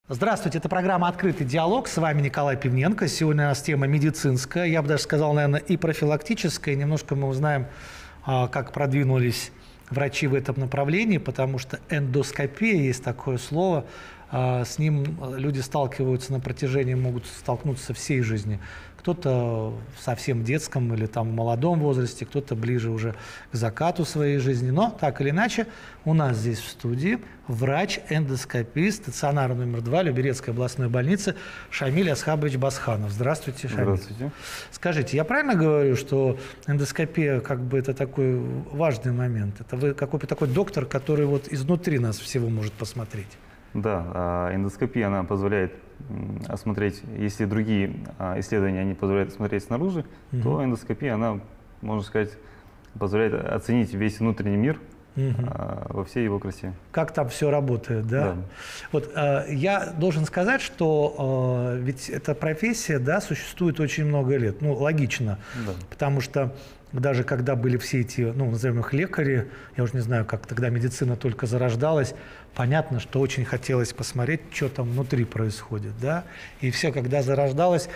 Здравствуйте, это программа «Открытый диалог». С вами Николай Пивненко. Сегодня у нас тема медицинская, я бы даже сказал, наверное, и профилактическая. Немножко мы узнаем, как продвинулись врачи в этом направлении, потому что эндоскопия, есть такое слово, с ним люди сталкиваются на протяжении, могут столкнуться всей жизни. Кто-то в совсем детском или там в молодом возрасте, кто-то ближе уже к закату своей жизни. Но так или иначе, у нас здесь в студии врач-эндоскопист стационара номер 2 Люберецкой областной больницы Шамиль Асхабович Басханов. Здравствуйте, Шамиль. Здравствуйте. Скажите, я правильно говорю, что эндоскопия как бы это такой важный момент? Это вы какой-то такой доктор, который вот изнутри нас всего может посмотреть? Да, эндоскопия, она позволяет осмотреть, если другие исследования они позволяют осмотреть снаружи, то эндоскопия, она, можно сказать, позволяет оценить весь внутренний мир во всей его красе. Как там все работает, да? Да. Вот я должен сказать, что ведь эта профессия, да, существует очень много лет. Ну, логично, Да. потому что даже когда были все эти, ну, назовем их лекари, я уже не знаю, как тогда медицина только зарождалась, понятно, что очень хотелось посмотреть, что там внутри происходит, да? И все, когда зарождалось,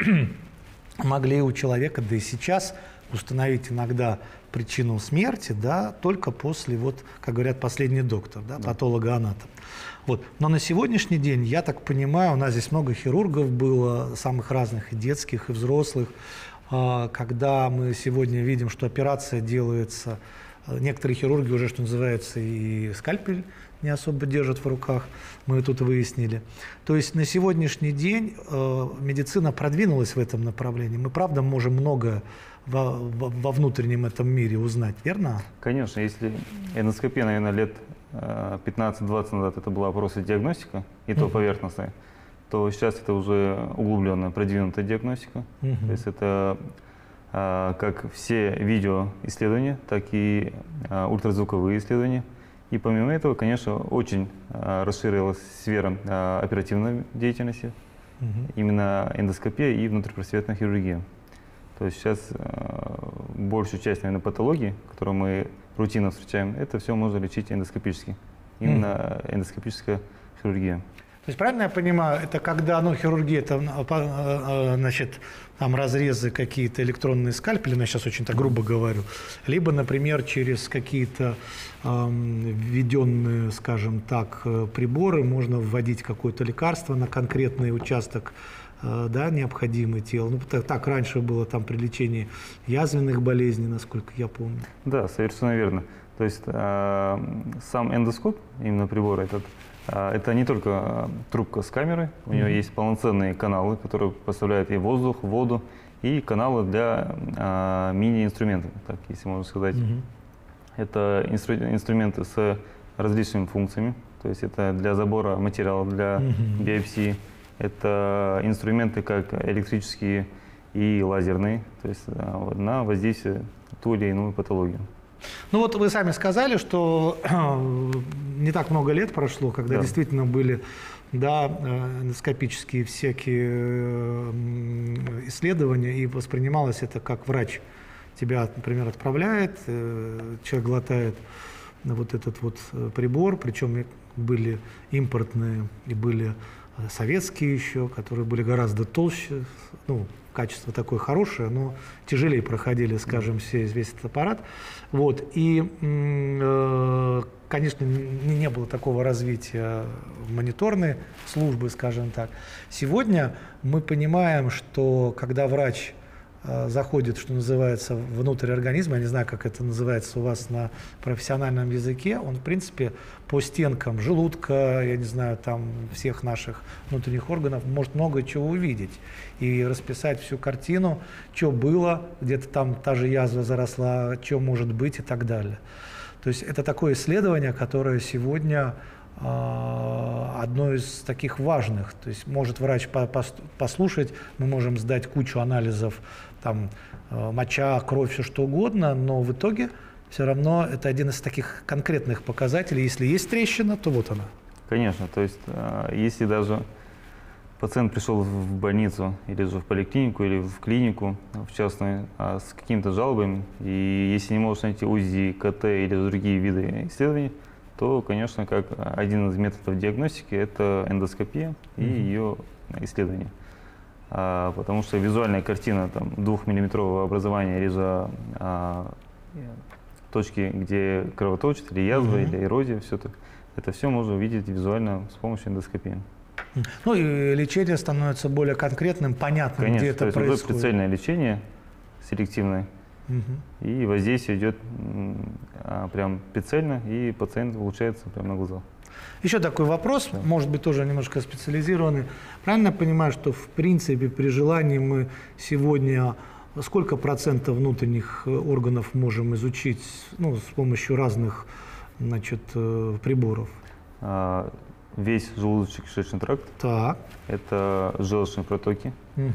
могли у человека, да и сейчас, установить иногда причину смерти, да, только после, вот, как говорят, последний доктор, да, патологоанатом. Вот. Но на сегодняшний день, я так понимаю, у нас здесь много хирургов было, самых разных, и детских, и взрослых. Когда мы сегодня видим, что операция делается, некоторые хирурги уже, что называется, и скальпель не особо держат в руках, мы тут выяснили. То есть на сегодняшний день медицина продвинулась в этом направлении. Мы, правда, можем много во внутреннем этом мире узнать, верно? Конечно, если эндоскопия, наверное, лет 15-20 назад это была просто диагностика, и то поверхностная, то сейчас это уже углубленная, продвинутая диагностика. То есть это как все видеоисследования, так и ультразвуковые исследования. И помимо этого, конечно, очень расширилась сфера оперативной деятельности, именно эндоскопия и внутрипросветная хирургия. То есть сейчас большую часть, наверное, патологии, которую мы рутинно встречаем, это все можно лечить эндоскопически. Именно эндоскопическая хирургия. То есть, правильно я понимаю, это когда, ну, хирургия, это, значит, там разрезы какие-то, электронные скальпели, я сейчас очень так грубо говорю, либо, например, через какие-то введенные, скажем так, приборы можно вводить какое-то лекарство на конкретный участок, да, необходимый тела. Ну, так раньше было там при лечении язвенных болезней, насколько я помню. Да, совершенно верно. То есть сам эндоскоп, именно прибор этот, это не только трубка с камерой, у нее есть полноценные каналы, которые поставляют и воздух, воду, и каналы для мини-инструментов, так, если можно сказать. Это инструменты с различными функциями, то есть это для забора материала, для биопсии. Это инструменты как электрические и лазерные, то есть на воздействие ту или иную патологию. Ну вот вы сами сказали, что не так много лет прошло, когда действительно были, да, эндоскопические всякие исследования, и воспринималось это как врач тебя, например, отправляет, человек глотает вот этот вот прибор, причем были импортные и были советские еще, которые были гораздо толще, ну, качество такое хорошее, но тяжелее проходили, скажем, весь этот аппарат. Вот. И, конечно, не было такого развития мониторной службы, скажем так. Сегодня мы понимаем, что когда врач заходит, что называется, внутрь организма, я не знаю, как это называется у вас на профессиональном языке, он, в принципе, по стенкам желудка, я не знаю, там, всех наших внутренних органов может много чего увидеть и расписать всю картину, что было, где-то там та же язва заросла, что может быть и так далее. То есть это такое исследование, которое сегодня одно из таких важных. То есть может врач послушать, мы можем сдать кучу анализов, там, моча, кровь, все что угодно, но в итоге все равно это один из таких конкретных показателей. Если есть трещина, то вот она. Конечно, то есть если даже пациент пришел в больницу или же в поликлинику или в клинику, в частную, с какими-то жалобами, и если не может найти УЗИ, КТ или другие виды исследований, то, конечно, как один из методов диагностики это эндоскопия и ее исследование. Потому что визуальная картина 2-миллиметрового образования реза точки, где кровоточит, или язва, или эрозия, это все можно увидеть визуально с помощью эндоскопии. Ну и лечение становится более конкретным, понятным, конечно, где это то есть происходит. уже прицельное лечение, селективное, и воздействие идет прям прицельно, и пациент улучшается прямо на глазах. Еще такой вопрос, может быть, тоже немножко специализированный. Правильно я понимаю, что в принципе при желании мы сегодня сколько процентов внутренних органов можем изучить, ну, с помощью разных, значит, приборов? Весь желудочно-кишечный тракт, Так. это желчные протоки,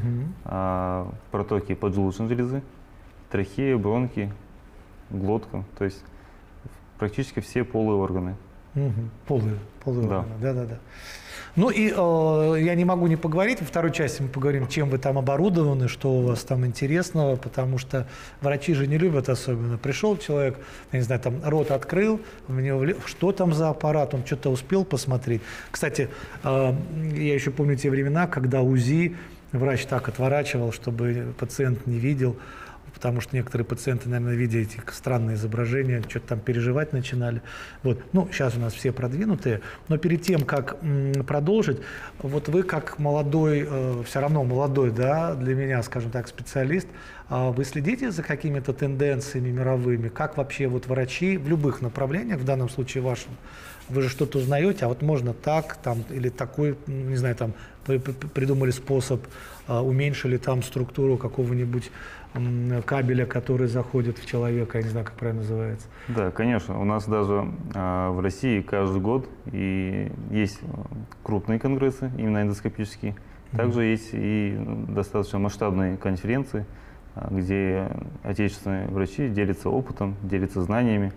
протоки поджелудочной железы, трахея, бронхи, глотка, то есть практически все полые органы. Полые органы, да. Ну и я не могу не поговорить, во второй части мы поговорим, чем вы там оборудованы, что у вас там интересного, потому что врачи же не любят особенно. Пришел человек, я не знаю, там рот открыл, что там за аппарат, он что-то успел посмотреть. Кстати, я еще помню те времена, когда УЗИ врач так отворачивал, чтобы пациент не видел, потому что некоторые пациенты, наверное, видя эти странные изображения, что-то там переживать начинали. Вот. Ну, сейчас у нас все продвинутые, но перед тем, как продолжить, вот вы как молодой, все равно молодой, да, для меня, скажем так, специалист, вы следите за какими-то тенденциями мировыми? Как вообще вот врачи в любых направлениях, в данном случае вашем, вы же что-то узнаете, а вот можно так, там, или такой, не знаю, там, придумали способ, уменьшили там структуру какого-нибудь кабеля, который заходит в человека, я не знаю, как правильно называется. Да, конечно. У нас даже в России каждый год и есть крупные конгрессы, именно эндоскопические. Также есть и достаточно масштабные конференции, где отечественные врачи делятся опытом, делятся знаниями,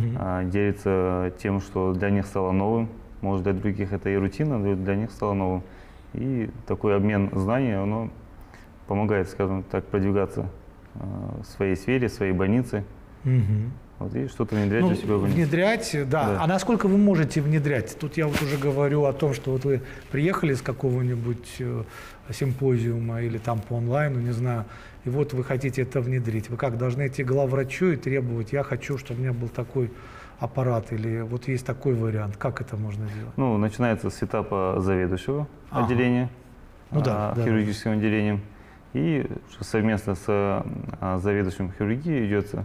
делятся тем, что для них стало новым. Может, для других это и рутина, но для них стало новым. И такой обмен знаний, оно помогает, скажем так, продвигаться в своей сфере, в своей больнице. Вот, и что-то внедрять у себя в больнице. Внедрять, да. А насколько вы можете внедрять? Тут я вот уже говорю о том, что вот вы приехали с какого-нибудь симпозиума или там по онлайну, не знаю, и вот вы хотите это внедрить. Вы как, должны идти к главврачу и требовать, я хочу, чтобы у меня был такой аппарат, или вот есть такой вариант. Как это можно делать? Ну, начинается с этапа заведующего отделения, хирургическим отделением. И совместно с заведующим хирургии идется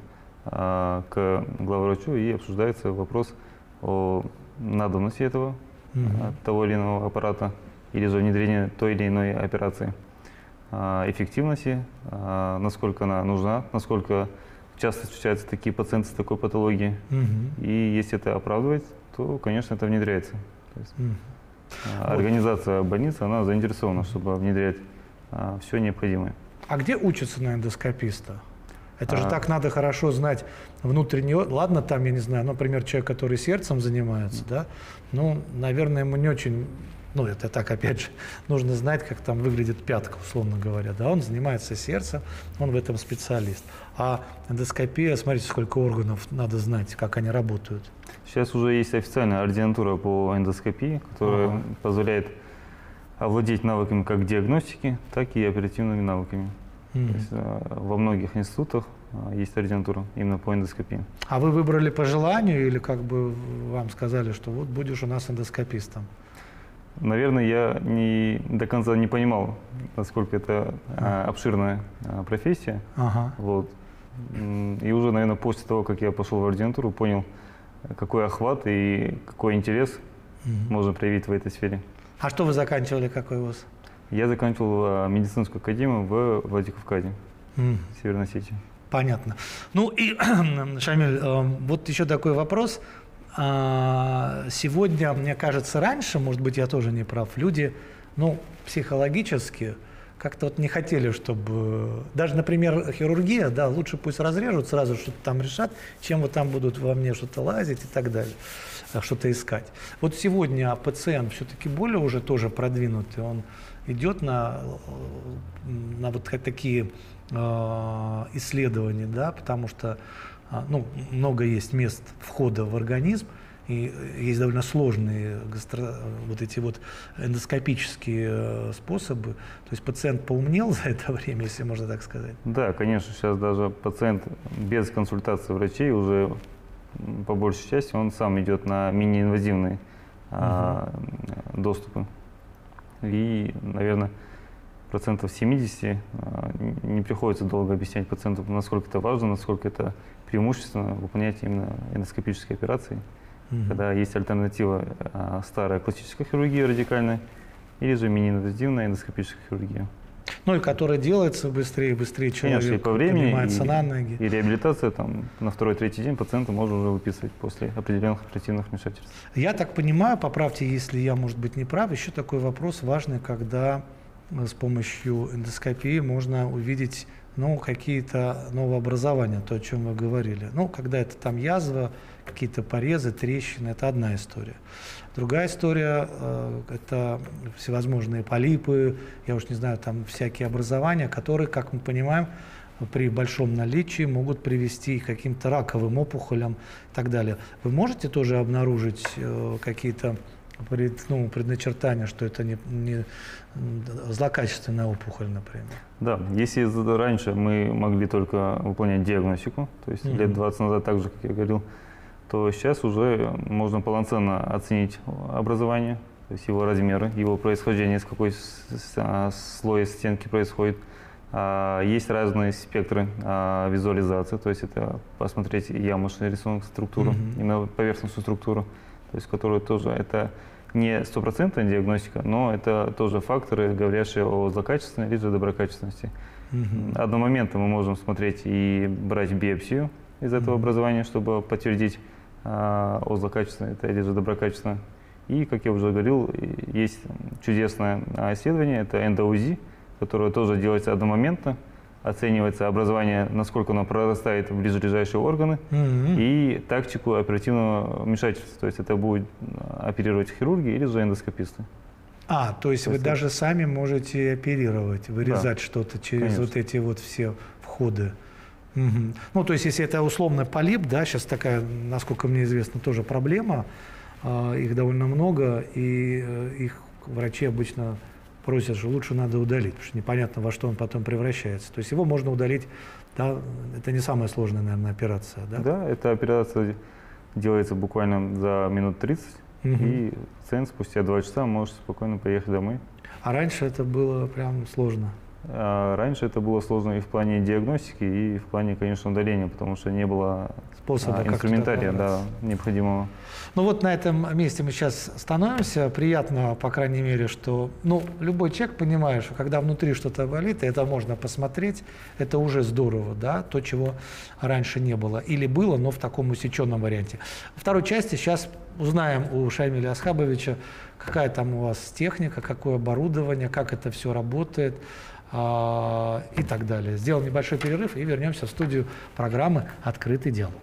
к главврачу и обсуждается вопрос о надобности этого, того или иного аппарата, или же внедрения той или иной операции, эффективности, насколько она нужна, насколько часто встречаются такие пациенты с такой патологией. И если это оправдывает, то, конечно, это внедряется. То есть, организация больницы, она заинтересована, чтобы внедрять все необходимое. А где учатся на эндоскописта? Это же так надо хорошо знать внутренний... Ладно, там, я не знаю, например, человек, который сердцем занимается, да, ну, наверное, ему не очень... Ну, это так, опять же, нужно знать, как там выглядит пятка, условно говоря. Да, он занимается сердцем, он в этом специалист. А эндоскопия, смотрите, сколько органов надо знать, как они работают. Сейчас уже есть официальная ординатура по эндоскопии, которая позволяет овладеть навыками как диагностики, так и оперативными навыками. То есть, во многих институтах есть ординатура именно по эндоскопии. А вы выбрали по желанию или как бы вам сказали, что вот будешь у нас эндоскопистом? Наверное, я до конца не понимал, насколько это обширная профессия. Вот. И уже, наверное, после того, как я пошел в ординатуру, понял, какой охват и какой интерес можно проявить в этой сфере. А что вы заканчивали, какой вуз? Я заканчивал медицинскую академию в Владикавказе, Северной Осетии. Понятно. Ну и, Шамиль, вот еще такой вопрос. Сегодня, мне кажется, раньше, может быть, я тоже не прав, люди, ну, психологически как-то вот не хотели, чтобы... Даже, например, хирургия, да, лучше пусть разрежут, сразу что-то там решат, чем вот там будут во мне что-то лазить и так далее, что-то искать. Вот сегодня пациент все-таки более уже тоже продвинутый, он идет на вот такие исследования, да, потому что ну, много есть мест входа в организм, и есть довольно сложные вот эти вот эндоскопические способы. То есть пациент поумнел за это время, если можно так сказать? Да, конечно, сейчас даже пациент без консультации врачей уже по большей части он сам идет на мини-инвазивные доступы. И, наверное, 70% не приходится долго объяснять пациенту, насколько это важно, насколько это преимущественно выполнять именно эндоскопические операции, когда есть альтернатива старая классическая хирургия радикальная или же мини-инвазивная эндоскопическая хирургия. Ну и которая делается быстрее и быстрее, человек конечно, и по времени, поднимается на ноги. И реабилитация там, на второй-третий день пациента можно уже выписывать после определенных оперативных вмешательств. Я так понимаю, поправьте, если я, может быть, не прав, еще такой вопрос важный, когда с помощью эндоскопии можно увидеть какие-то новообразования, то, о чем вы говорили. Ну, когда это там язва, какие-то порезы, трещины, это одна история. Другая история это всевозможные полипы, я уж не знаю, там всякие образования, которые, как мы понимаем, при большом наличии могут привести к каким-то раковым опухолям и так далее. Вы можете тоже обнаружить какие-то предначертания, что это не злокачественная опухоль, например? Да, если раньше мы могли только выполнять диагностику, то есть лет 20 назад, так же, как я говорил, то сейчас уже можно полноценно оценить образование, то есть его размеры, его происхождение, с какой слоя стенки происходит. Есть разные спектры визуализации, то есть это посмотреть ямочный рисунок, структуру, именно поверхностную структуру, то есть которую тоже это не стопроцентная диагностика, но это тоже факторы, говорящие о злокачественной или же доброкачественности. Одномоментно мы можем смотреть и брать биопсию из этого образования, чтобы подтвердить о злокачественной или же доброкачественной. И, как я уже говорил, есть чудесное исследование, это эндоузи, которое тоже делается одномоментно, оценивается образование, насколько оно прорастает в ближайшие органы, и тактику оперативного вмешательства. То есть это будет оперировать хирурги или же эндоскописты. То есть вы даже сами можете оперировать, вырезать что-то через вот эти вот все входы. Ну, то есть если это условно полип, да, сейчас такая, насколько мне известно, тоже проблема, их довольно много, и их врачи обычно просят, что лучше надо удалить, потому что непонятно, во что он потом превращается. То есть его можно удалить, да, это не самая сложная, наверное, операция, да? Да, эта операция делается буквально за минут 30, и пациент спустя 2 часа может спокойно поехать домой. А раньше это было прям сложно? Раньше это было сложно и в плане диагностики, и в плане, конечно, удаления, потому что не было инструментария необходимого. Ну вот на этом месте мы сейчас становимся. Приятно, по крайней мере, что любой человек понимает, что когда внутри что-то болит, и это можно посмотреть, это уже здорово, да, то, чего раньше не было. Или было, но в таком усеченном варианте. Во второй части сейчас узнаем у Шамиля Асхабовича, какая там у вас техника, какое оборудование, как это все работает и так далее. Сделаем небольшой перерыв и вернемся в студию программы «Открытый диалог».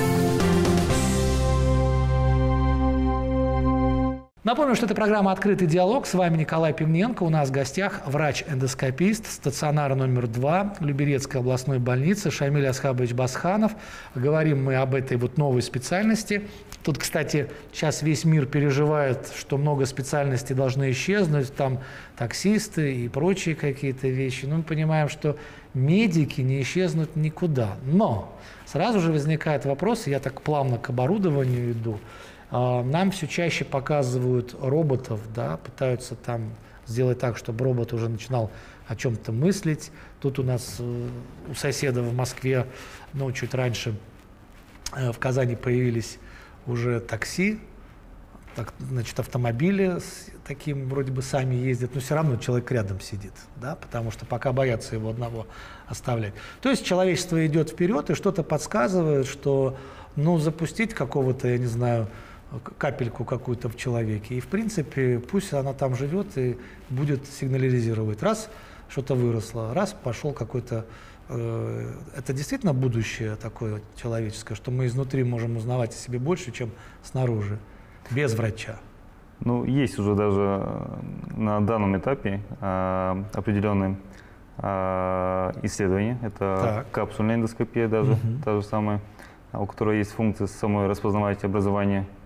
Напомню, что это программа «Открытый диалог». С вами Николай Пивненко. У нас в гостях врач-эндоскопист стационара номер 2 Люберецкой областной больницы Шамиль Асхабович Басханов. Говорим мы об этой вот новой специальности. Тут, кстати, сейчас весь мир переживает, что много специальностей должны исчезнуть, там таксисты и прочие какие-то вещи. Но мы понимаем, что медики не исчезнут никуда. Но сразу же возникает вопрос, я так плавно к оборудованию иду, нам все чаще показывают роботов, да, пытаются там сделать так, чтобы робот уже начинал о чем-то мыслить. Тут у нас у соседа в Москве, чуть раньше в Казани появились уже такси, автомобили с таким вроде бы сами ездят, но все равно человек рядом сидит, да, потому что пока боятся его одного оставлять. То есть человечество идет вперед и что-то подсказывает, что запустить какого-то, я не знаю, капельку какую-то в человеке. И, в принципе, пусть она там живет и будет сигнализировать. Раз что-то выросло, раз пошел какой-то... это действительно будущее такое человеческое, что мы изнутри можем узнавать о себе больше, чем снаружи, без врача. Есть уже даже на данном этапе определенные исследования. Это капсульная эндоскопия даже, та же самая, у которой есть функция самой распознавать образование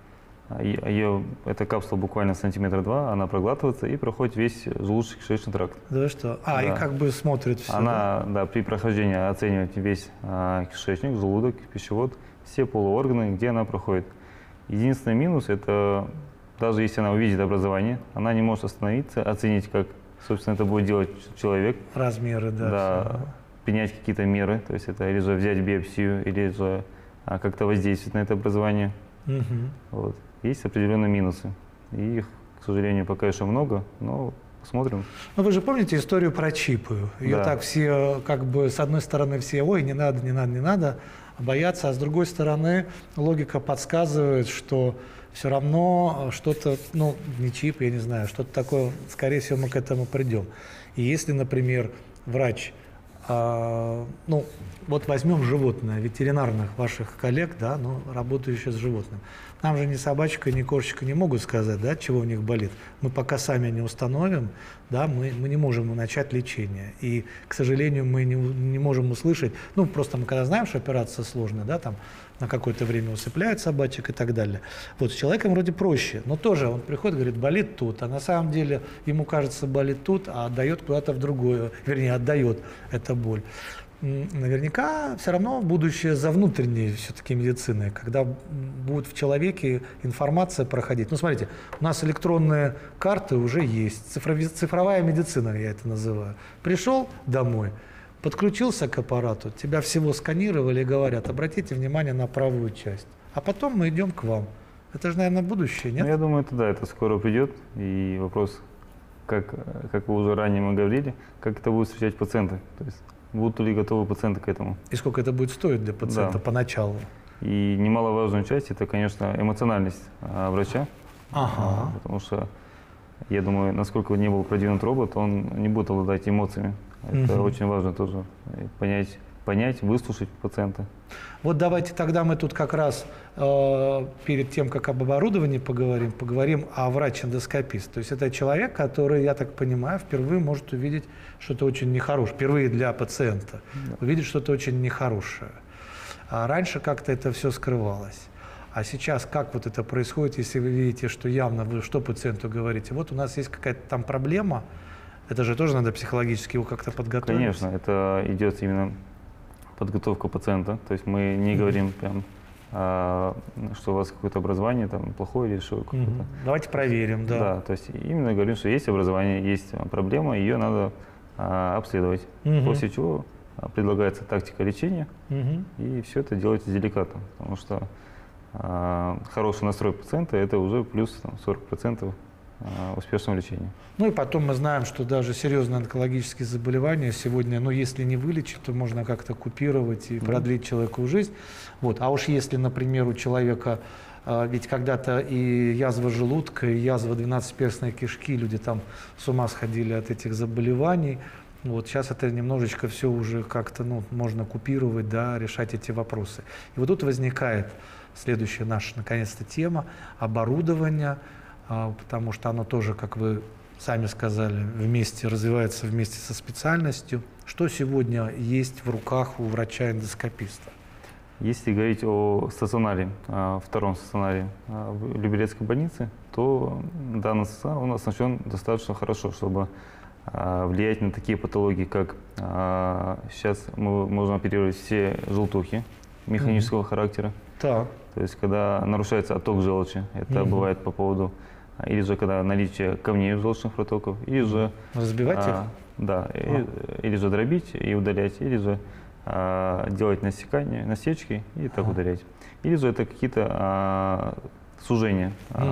Эта капсула буквально сантиметра 2, она проглатывается и проходит весь желудочно-кишечный тракт. Да что? Да. И как бы смотрит все. Она, да, при прохождении оценивает весь кишечник, желудок, пищевод, все полуорганы, где она проходит. Единственный минус – это даже если она увидит образование, она не может остановиться, оценить, как, собственно, это будет делать человек. Размеры, да. Да, принять какие-то меры, то есть это или же взять биопсию, или же как-то воздействовать на это образование. Угу. Вот. Есть определенные минусы. И их, к сожалению, пока еще много, но посмотрим. Ну, вы же помните историю про чипы? Ее Да. так все, как бы, с одной стороны, все, ой, не надо, не надо, не надо, боятся, а с другой стороны, логика подсказывает, что все равно что-то, ну, не чип, я не знаю, что-то такое, скорее всего, мы к этому придем. И если, например, врач, ну, вот возьмем животное, ветеринарных ваших коллег, да, ну, работающих с животным. Нам же ни собачка, ни кошечка не могут сказать, да, чего у них болит. Мы пока сами не установим, да, мы не можем начать лечение. И, к сожалению, мы не можем услышать, ну, просто мы когда знаем, что операция сложная, да, там, на какое-то время усыпляют собачек и так далее. Вот с человеком вроде проще, но тоже он приходит, говорит, болит тут, а на самом деле ему кажется, болит тут, а отдает куда-то в другое, вернее, отдает эта боль. Наверняка все равно будущее за внутренней все-таки медициной, когда будет в человеке информация проходить. Ну, смотрите, у нас электронные карты уже есть, цифровая медицина, я это называю. Пришел домой, подключился к аппарату, тебя всего сканировали и говорят, обратите внимание на правую часть, а потом мы идем к вам. Это же, наверное, будущее, нет? Ну, я думаю, это да, это скоро придет. И вопрос, как вы уже ранее мы говорили, как это будет встречать пациенты. То есть будут ли готовы пациенты к этому. И сколько это будет стоить для пациента, да, поначалу? И немаловажную часть – это, конечно, эмоциональность врача. Ага. Потому что, я думаю, насколько не был продвинут робот, он не будет обладать эмоциями. Это очень важно тоже понять, выслушать пациента. Вот давайте тогда мы тут как раз перед тем, как об оборудовании поговорим о врач-эндоскопист. То есть это человек, который, я так понимаю, впервые может увидеть что-то очень нехорошее, впервые для пациента, увидеть что-то очень нехорошее. А раньше как-то это все скрывалось. А сейчас как вот это происходит, если вы видите, что явно вы что пациенту говорите? Вот у нас есть какая-то там проблема, это же тоже надо психологически его как-то подготовить. Конечно, это идет именно подготовка пациента. То есть мы не говорим прям, что у вас какое-то образование там плохое или что какое-то. Давайте проверим, да. Да, то есть именно говорим, что есть образование, есть проблема, ее надо обследовать. После чего предлагается тактика лечения, и все это делается деликатно, потому что хороший настрой пациента – это уже плюс там, 40% успешного лечения. Ну и потом мы знаем, что даже серьезные онкологические заболевания сегодня, ну если не вылечить, то можно как-то купировать и продлить человеку жизнь. Вот. А уж если, например, у человека, ведь когда-то и язва желудка, и язва двенадцатиперстной кишки, люди там с ума сходили от этих заболеваний. Вот сейчас это немножечко все уже как-то, ну, можно купировать, да, решать эти вопросы. И вот тут возникает следующая наша, наконец-то, тема – оборудование, потому что оно тоже, как вы сами сказали, вместе развивается вместе со специальностью. Что сегодня есть в руках у врача-эндоскописта? Если говорить о стационаре, втором стационаре в Люберецкой больнице, то данный стационар у нас оснащен достаточно хорошо, чтобы влиять на такие патологии, как сейчас мы можем оперировать все желтухи механического характера. Так. То есть, когда нарушается отток желчи, это бывает по поводу, или же когда наличие камней в желчных протоках, или же… Разбивать их? Да, или же дробить и удалять, или же делать насечки и так удалять. Или же это какие-то сужения,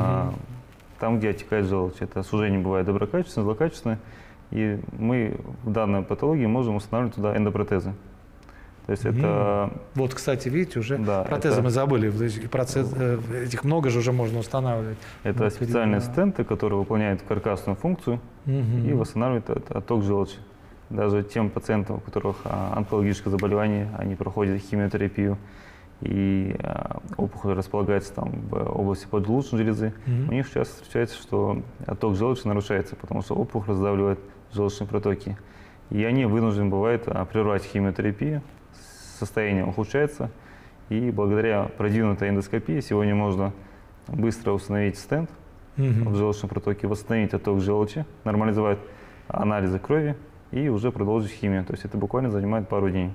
там, где отекает желчь. Это сужение бывает доброкачественное, злокачественное, и мы в данной патологии можем устанавливать туда эндопротезы. То есть это… Вот, кстати, видите, уже да, протезы мы забыли, этих много же уже можно устанавливать. Это специальные стенты, которые выполняют каркасную функцию и восстанавливают отток желчи. Даже тем пациентам, у которых онкологическое заболевание, они проходят химиотерапию, и опухоль располагается там в области поджелудочной железы, у них часто встречается, что отток желчи нарушается, потому что опухоль раздавливает желчные протоки. И они вынуждены бывают прервать химиотерапию, состояние ухудшается, и благодаря продвинутой эндоскопии сегодня можно быстро установить стенд в желчном протоке, восстановить отток желчи, нормализовать анализы крови и уже продолжить химию. То есть это буквально занимает пару дней.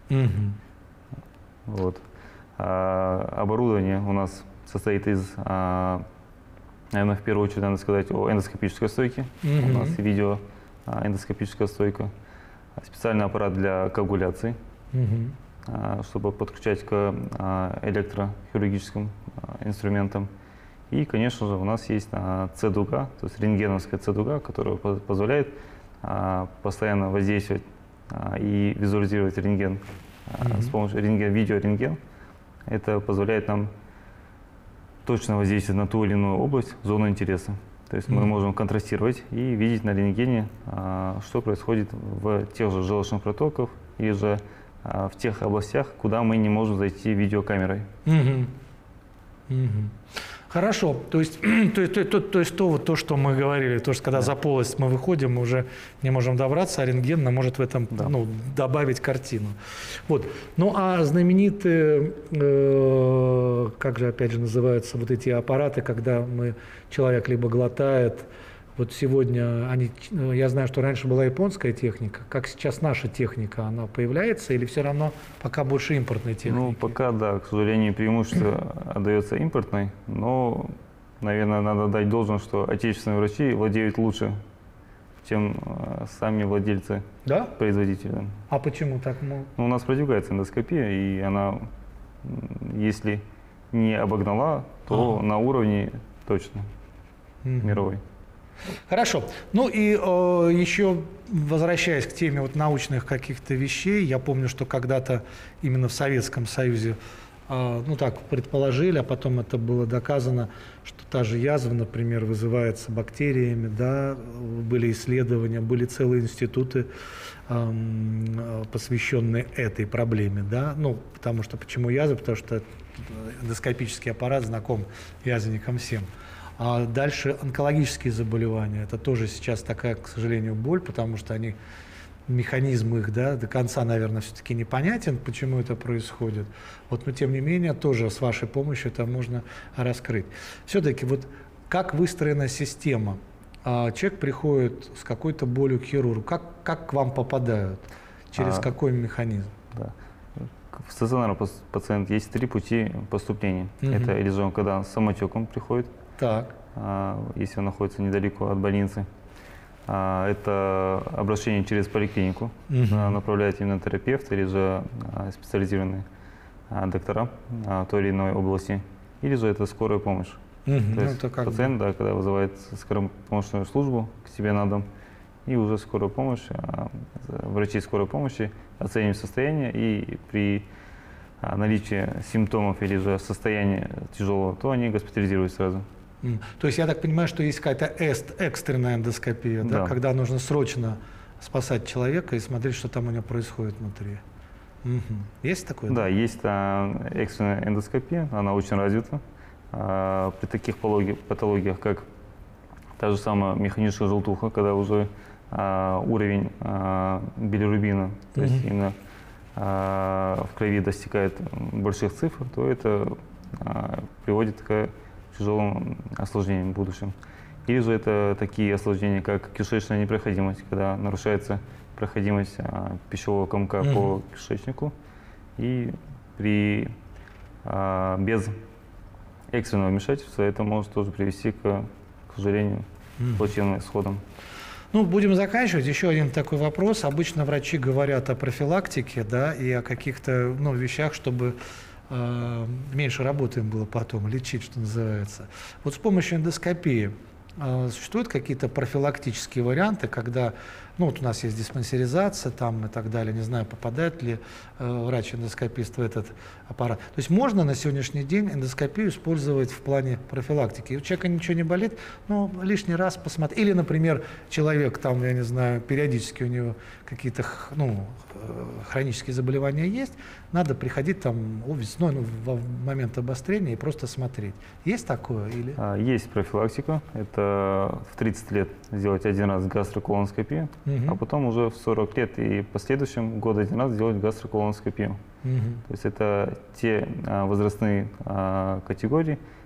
Вот. Оборудование у нас состоит из, наверное, в первую очередь надо сказать о эндоскопической стойке. У нас видео эндоскопическая стойка, специальный аппарат для коагуляции, чтобы подключать к электрохирургическим инструментам. И, конечно же, у нас есть С-дуга, то есть рентгеновская С-дуга, которая позволяет постоянно воздействовать и визуализировать рентген с помощью видеорентген. Это позволяет нам точно воздействовать на ту или иную область, зону интереса. То есть мы можем контрастировать и видеть на рентгене, что происходит в тех же желчных протоках или же в тех областях, куда мы не можем зайти видеокамерой. Хорошо, то есть то, что мы говорили, то, что когда за полость мы выходим, мы уже не можем добраться, а рентген нам может в этом добавить картину. Вот. Ну а знаменитые, как же опять же называются вот эти аппараты, когда человек либо глотает, вот сегодня я знаю, что раньше была японская техника, как сейчас наша техника, она появляется или все равно пока больше импортной техники? Ну, пока, да, к сожалению, преимущество отдается импортной, но, наверное, надо дать должное, что отечественные врачи владеют лучше, чем сами владельцы, производители. А почему так? Ну, у нас продвигается эндоскопия, и она, если не обогнала, то на уровне точно мировой. Хорошо. Ну и еще возвращаясь к теме вот научных каких-то вещей, я помню, что когда-то именно в Советском Союзе, ну так предположили, а потом это было доказано, что та же язва, например, вызывается бактериями, да, были исследования, были целые институты, посвященные этой проблеме, да, ну потому что почему язва, потому что эндоскопический аппарат знаком язвенникам всем. А дальше онкологические заболевания. Это тоже сейчас такая, к сожалению, боль, потому что механизм их до конца, наверное, все-таки непонятен, почему это происходит. Вот, но тем не менее, тоже с вашей помощью это можно раскрыть. Все-таки вот как выстроена система? Человек приходит с какой-то болью к хирургу. Как к вам попадают? Через какой механизм? Да. В стационарный пациент есть 3 пути поступления. Это или же он когда самотеком приходит, если он находится недалеко от больницы. Это обращение через поликлинику, направляет именно терапевт или же специализированные доктора той или иной области, или же это скорая помощь. То есть пациент, когда вызывает скоропомощную службу к себе на дом, и уже скорая помощь, врачи скорой помощи оценивают состояние, и при наличии симптомов или же состояния тяжелого, то они госпитализируют сразу. То есть я так понимаю, что есть какая-то экстренная эндоскопия, да? Когда нужно срочно спасать человека и смотреть, что там у него происходит внутри. Есть такое? Да, есть экстренная эндоскопия, она очень развита. При таких патологиях, как та же самая механическая желтуха, когда уже уровень билирубина, то есть именно в крови достигает больших цифр, то это приводит к тяжелым осложнениям в будущем. Или же это такие осложнения, как кишечная непроходимость, когда нарушается проходимость пищевого комка по кишечнику, и без экстренного вмешательства это может тоже привести к сожалению, плачевным исходам. Ну, будем заканчивать. Еще один такой вопрос. Обычно врачи говорят о профилактике, да, и о каких-то вещах, чтобы меньше работы им было потом, лечить, что называется. Вот с помощью эндоскопии существуют какие-то профилактические варианты, когда, вот у нас есть диспансеризация там и так далее, не знаю, попадает ли врач-эндоскопист в этот аппарат. То есть можно на сегодняшний день эндоскопию использовать в плане профилактики. И у человека ничего не болит, лишний раз посмотреть. Или, например, человек там, я не знаю, периодически у него какие-то хронические заболевания есть, надо приходить там весной, в момент обострения и просто смотреть. Есть такое? Или? Есть профилактика. Это в 30 лет сделать один раз гастроколоноскопию, а потом уже в 40 лет и в последующем год один раз сделать гастроколоноскопию. То есть это те возрастные категории,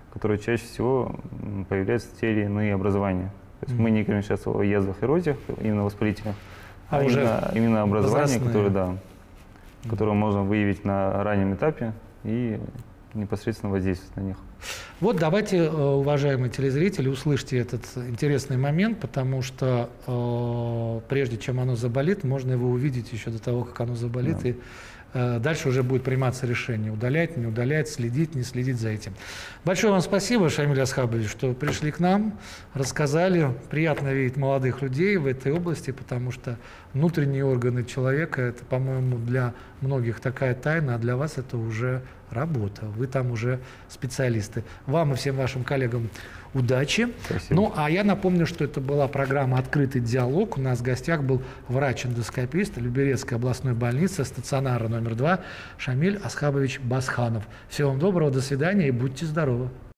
которые чаще всего появляются те или иные образования. То есть мы не говорим сейчас о язвах, эрозиях, именно воспалительных, а именно образования, которые можно выявить на раннем этапе и непосредственно воздействовать на них. Вот давайте, уважаемые телезрители, услышьте этот интересный момент, потому что прежде чем оно заболит, можно его увидеть еще до того, как оно заболит, да. И дальше уже будет приниматься решение, удалять, не удалять, следить, не следить за этим. Большое вам спасибо, Шамиль Асхабович, что пришли к нам, рассказали. Приятно видеть молодых людей в этой области, потому что внутренние органы человека – это, по-моему, для многих такая тайна, а для вас это уже работа. Вы там уже специалисты. Вам и всем вашим коллегам удачи. Спасибо. Ну, а я напомню, что это была программа «Открытый диалог». У нас в гостях был врач-эндоскопист Люберецкой областной больницы, стационара номер 2 Шамиль Асхабович Басханов. Всего вам доброго, до свидания и будьте здоровы.